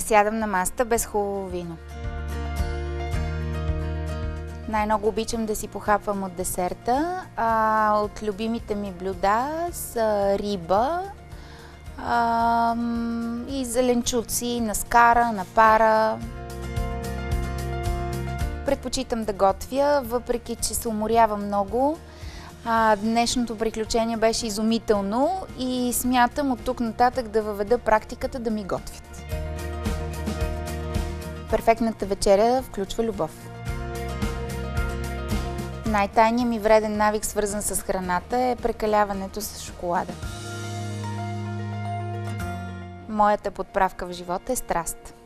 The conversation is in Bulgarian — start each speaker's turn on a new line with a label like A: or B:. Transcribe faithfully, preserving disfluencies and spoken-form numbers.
A: сядам на масата без хубаво вино. Най-много обичам да си похапвам от десерта. А, от любимите ми блюда са риба а, и зеленчуци на скара, на пара. Предпочитам да готвя, въпреки че се уморявам много. А, днешното приключение беше изумително и смятам от тук нататък да въведа практиката да ми готвят. Перфектната вечеря включва любов. Най-тайният ми вреден навик, свързан с храната, е прекаляването с шоколада. Моята подправка в живота е страст.